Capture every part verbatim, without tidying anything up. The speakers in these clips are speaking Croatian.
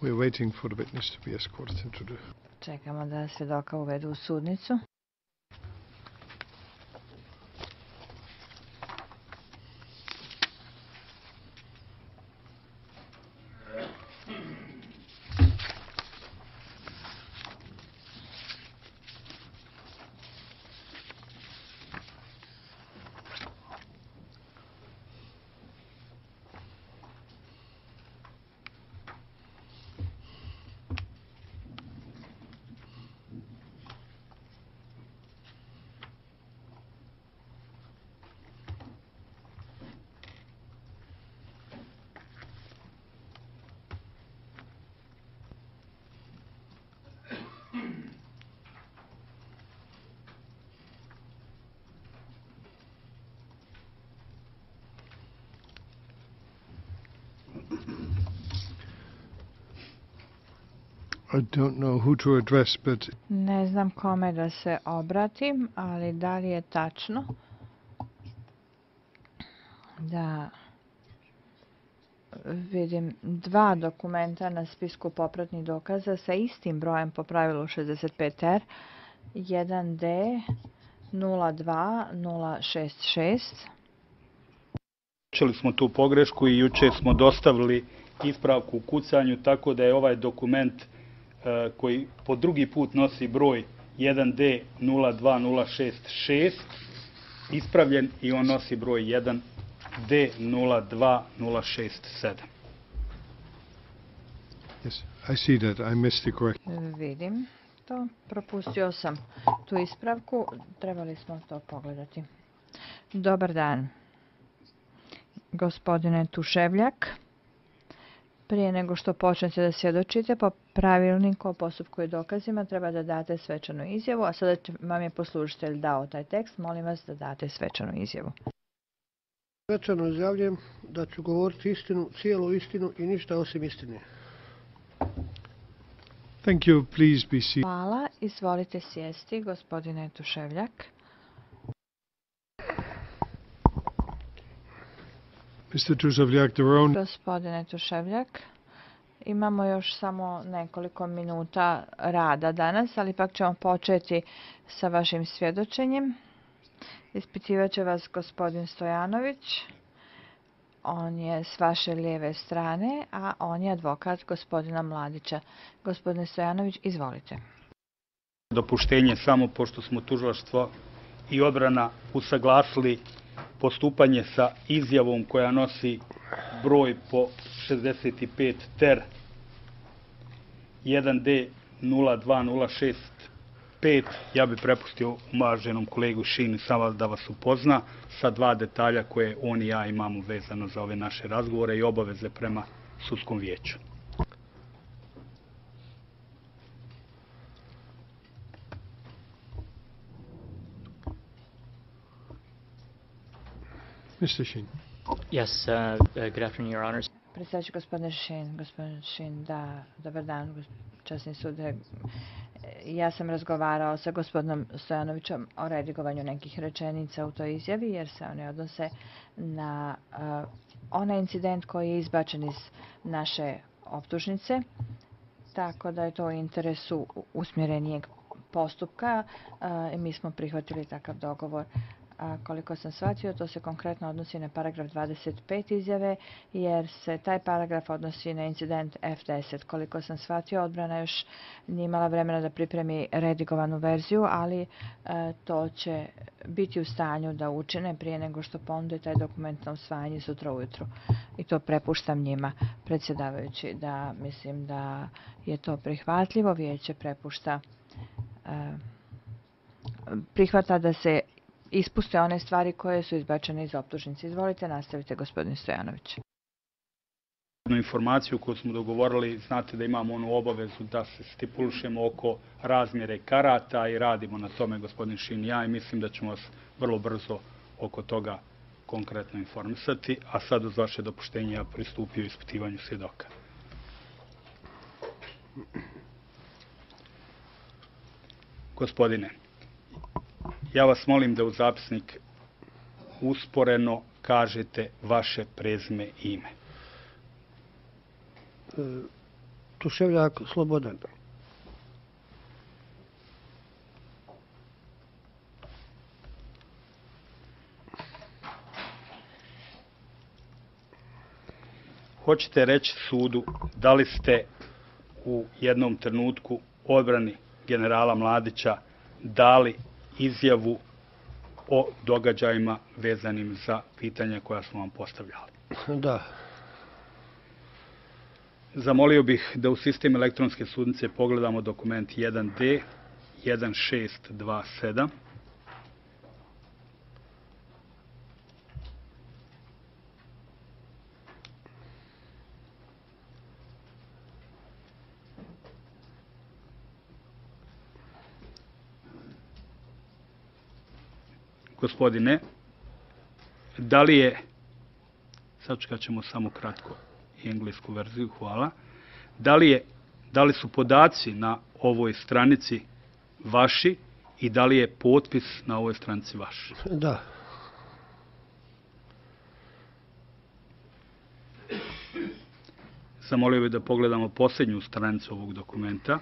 We're waiting for the witness to be escorted into the... Čekamo da svjedoka uvedu u sudnicu. I don't know who to address, but... Ne znam kome da se obratim, ali da li je tačno da vidim dva dokumenta na spisku popratnih dokaza sa istim brojem po pravilu šezdeset pet R, jedan D nula dva nula šest šest. Učili smo tu pogrešku i juče smo dostavili ispravku u kucanju, tako da je ovaj dokument koji po drugi put nosi broj jedan D nula dva nula šest šest ispravljen i on nosi broj jedan D nula dva nula šest sedam. Yes, I see that. I missed the correction. Vidim to. Propustio sam tu ispravku. Trebali smo to pogledati. Dobar dan, gospodine Tuševljak. Prije nego što počnete da svjedočite, po pravilniku o postupku i dokazima treba da date svečanu izjavu, a sada vam je poslužitelj dao taj tekst. Molim vas da date svečanu izjavu. Svečano izjavljujem da ću govoriti istinu, cijelu istinu i ništa osim istine. Thank you. Please be seated. Hvala. Izvolite sjesti, gospodine Tuševljak. mister Tuševljak, the own... Gospodine Tuševljak, imamo još samo nekoliko minuta rada danas, ali ipak ćemo početi sa vašim svjedočenjem. Ispitivat će vas gospodin Stojanović. On je s vaše lijeve strane, a on je advokat gospodina Mladića. Gospodine Stojanović, izvolite. Dopuštenje samo pošto smo tužilaštvo i odbrana usaglasili postupanje sa izjavom koja nosi broj po šezdeset pet T E R jedan D nula dva nula šest pet. Ja bih prepustio uvaženom kolegu Šini samo da vas upozna sa dva detalja koje on i ja imamo vezano za ove naše razgovore i obaveze prema sudskom vijeću. mister Shin. Yes, uh, uh, good afternoon, Your Honors. Predstavljajući gospodine Šin, gospodin Šin, da, dobar dan, časni sude. Ja sam razgovarao sa gospodinom Stojanovićem o redigovanju nekih rečenica u toj izjavi, jer se one odnose na uh, onaj incident koji je izbačen iz naše optužnice, tako da je to u interesu usmjerenijeg postupka uh, i mi smo prihvatili takav dogovor. A koliko sam shvatio, to se konkretno odnosi na paragraf dvadeset pet izjave, jer se taj paragraf odnosi na incident F deset. Koliko sam shvatio, odbrana još nije imala vremena da pripremi redigovanu verziju, ali e, to će biti u stanju da učine prije nego što ponude taj dokument na usvajanje sutra ujutru. I to prepuštam njima, predsjedavajući, da mislim da je to prihvatljivo. Vijeće prepušta, e, prihvata da se ispuste one stvari koje su izbačene iz optužnice. Izvolite, nastavite, gospodin Stojanović. Informaciju koju smo dogovorili, znate da imamo onu obavezu da se stipulišemo oko razmjere karata i radimo na tome, gospodin Šin i ja, i mislim da ćemo vas vrlo brzo oko toga konkretno informisati, a sad uz vaše dopuštenje ja pristupio ispitivanju svjedoka. Gospodine, ja vas molim da u zapisnik usporeno kažete vaše prezime i ime. Tuševljak Slobodan. Hoćete reći sudu da li ste u jednom trenutku odbrani generala Mladića dali izjavu o događajima vezanim za pitanja koja smo vam postavljali? Da. Zamolio bih da u sistem elektronske sudnice pogledamo dokument jedan D jedan šest dva sedam. Gospodine, da li je, sačekat ćemo samo kratko englesku verziju, hvala, da li, je, da li su podaci na ovoj stranici vaši i da li je potpis na ovoj stranici vaš? Da. Zamolio bih da pogledamo posljednju stranicu ovog dokumenta.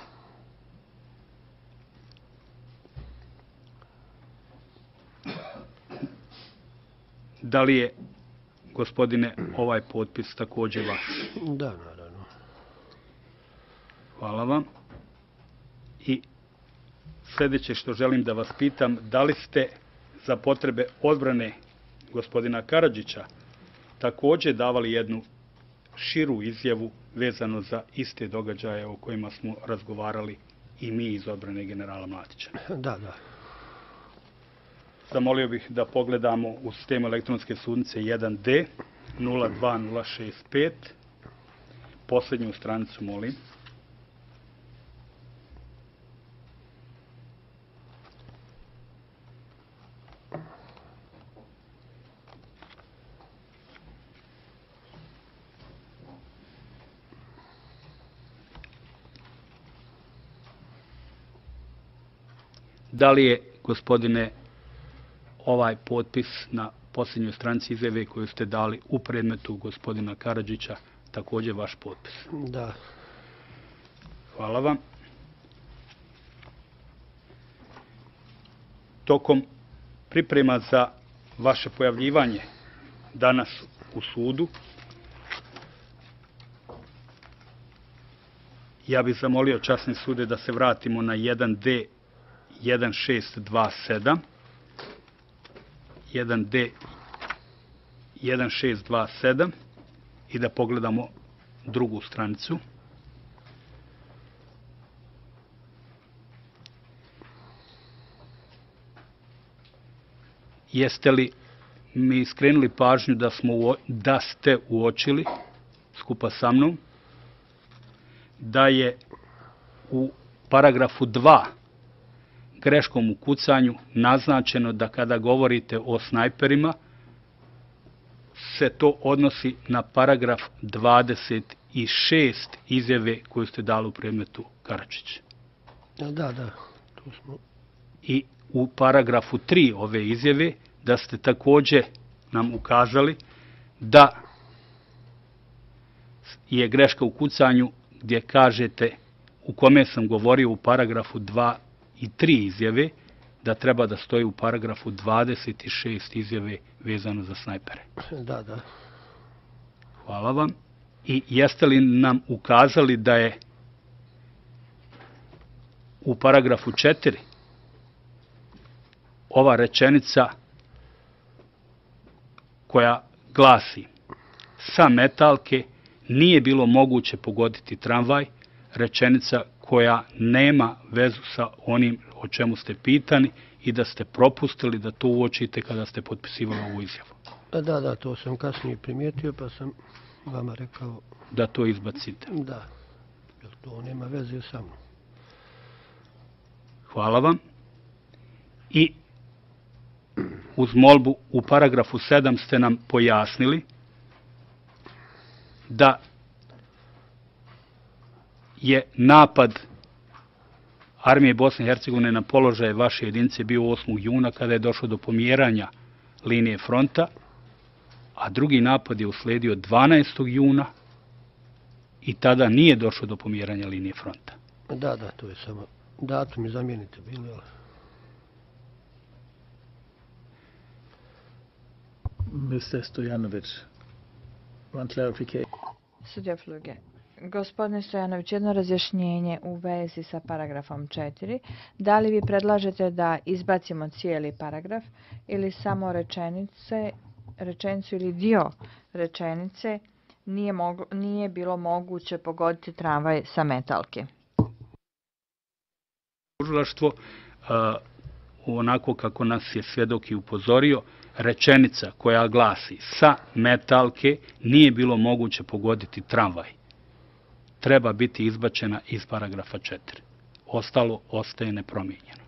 Da li je, gospodine, ovaj potpis također vaš? Da, naravno. Hvala vam. I sljedeće što želim da vas pitam, da li ste za potrebe odbrane gospodina Karadžića također davali jednu širu izjavu vezano za iste događaje o kojima smo razgovarali i mi iz odbrane generala Mladića? Da, da. Zamolio bih da pogledamo u sistemu elektronske sudnice jedan D nula dva nula šest pet. Posljednju stranicu, molim. Da li je, gospodine, ovaj potpis na posljednjoj stranici izjave koju ste dali u predmetu gospodina Karadžića također vaš potpis? Da. Hvala vam. Tokom priprema za vaše pojavljivanje danas u sudu, ja bih zamolio časne sude da se vratimo na jedan D jedan šest dva sedam. jedan D jedan šest dva sedam i da pogledamo drugu stranicu. Jeste li mi skrenuli pažnju da, smo, da ste uočili skupa sa mnom da je u paragrafu dva greškom u kucanju naznačeno da kada govorite o snajperima se to odnosi na paragraf dvadeset šest izjave koju ste dali u predmetu Karadžić. Da, da. Tu smo. I u paragrafu tri ove izjave da ste također nam ukazali da je greška u kucanju gdje kažete u kome sam govorio u paragrafu dva i tri izjave, da treba da stoji u paragrafu dvadeset šest izjave vezano za snajpere. Da, da. Hvala vam. I jeste li nam ukazali da je u paragrafu četiri ova rečenica koja glasi: sa metalke nije bilo moguće pogoditi tramvaj, rečenica koja nema vezu sa onim o čemu ste pitani i da ste propustili da to uočite kada ste potpisivali ovu izjavu? Da, da, to sam kasnije primijetio pa sam vama rekao da to izbacite. Da, jer to nema veze sa mnom. Hvala vam. I uz molbu u paragrafu sedam ste nam pojasnili da je napad armije Bosne i Hercegovine na položaje vaše jedinice bio osmog juna kada je došlo do pomjeranja linije fronta, a drugi napad je usledio dvanaestog juna i tada nije došlo do pomjeranja linije fronta. Da, da, to je samo datum i zamijenite bili, ali... mister Stojanović, one clarification. Sudija Fluge. Gospodine Stojanović, jedno razjašnjenje u vezi sa paragrafom četiri. Da li vi predlažete da izbacimo cijeli paragraf ili samo rečenice, rečenicu ili dio rečenice nije, moglo, nije bilo moguće pogoditi tramvaj sa metalke? Tužilaštvo, onako kako nas je svjedok i upozorio, rečenica koja glasi sa metalke nije bilo moguće pogoditi tramvaj, treba biti izbačena iz paragrafa četiri. Ostalo ostaje nepromijenjeno.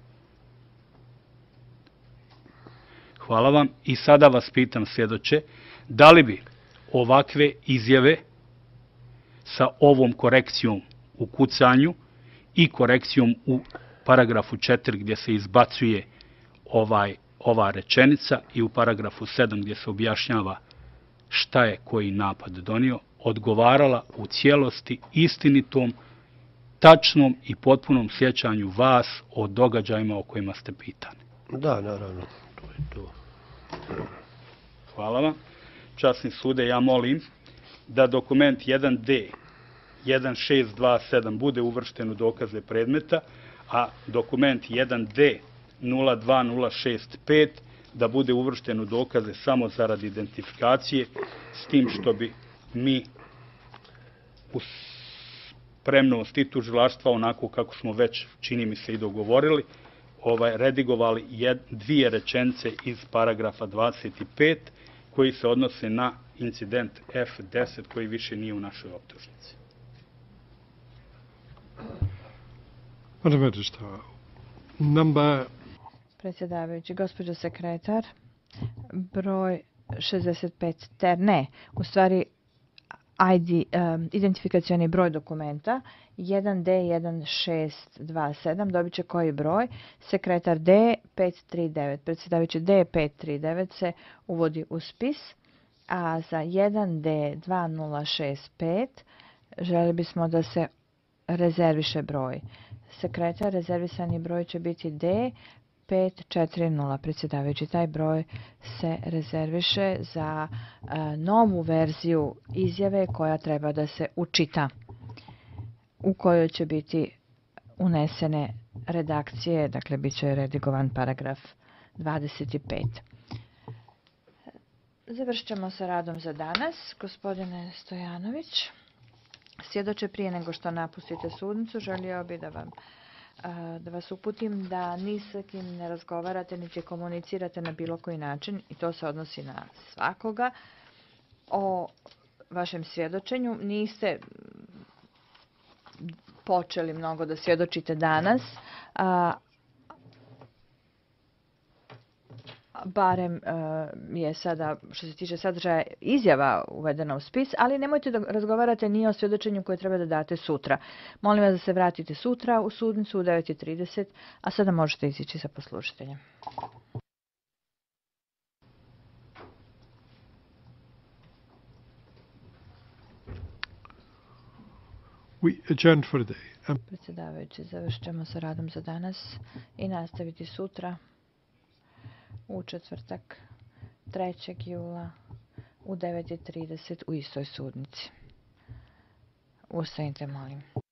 Hvala vam. I sada vas pitam, svjedoče, da li bi ovakve izjave sa ovom korekcijom u kucanju i korekcijom u paragrafu četiri gdje se izbacuje ovaj, ova rečenica i u paragrafu sedam gdje se objašnjava šta je koji napad donio, odgovarala u cijelosti istinitom, tačnom i potpunom sjećanju vas o događajima o kojima ste pitani? Da, naravno, to je to. Hvala vam. Časni sude, ja molim da dokument jedan D jedan šest dva sedam bude uvršten u dokaze predmeta, a dokument jedan D nula dva nula šest pet da bude uvršten u dokaze samo zaradi identifikacije, s tim što bi mi u spremnosti tužilaštva, onako kako smo već, čini mi se, i dogovorili, ovaj, redigovali jed, dvije rečenice iz paragrafa dvadeset pet koji se odnose na incident F deset koji više nije u našoj optužnici. Madam Magister, number... Predsjedavajući, gospođo sekretar, broj šezdeset pet ter, ne, u stvari I D, um, identifikacioni broj dokumenta jedan D jedan šest dva sedam dobit će koji broj? Sekretar D pet tri devet. Predsjedavajući D pet tri devet se uvodi u spis, a za jedan D dva nula šest pet želi bismo da se rezerviše broj. Sekretar, rezervisani broj će biti D pet četiri nula. Predsjedavajući, taj broj se rezerviše za uh, novu verziju izjave koja treba da se učita, u kojoj će biti unesene redakcije, dakle bit će redigovan paragraf dvadeset pet. Završit ćemo sa radom za danas. Gospodine Stojanović, svjedoče, prije nego što napustite sudnicu, želio bi da vam da vas uputim da ni sa kim ne razgovarate niti komunicirate na bilo koji način, i to se odnosi na svakoga, o vašem svjedočenju. Niste počeli mnogo da svjedočite danas, a, barem je sada, što se tiče sadržaja, izjava uvedena u spis, ali nemojte da razgovarate ni o svjedočenju koje treba da date sutra. Molim vas da se vratite sutra u sudnicu u devet i trideset, a sada možete izići sa poslušateljem. We adjourn for the day. Um, Predsjedavajući, završit ćemo sa radom za danas i nastaviti sutra u četvrtak trećeg jula u devet i trideset u istoj sudnici. Ustajte, molim.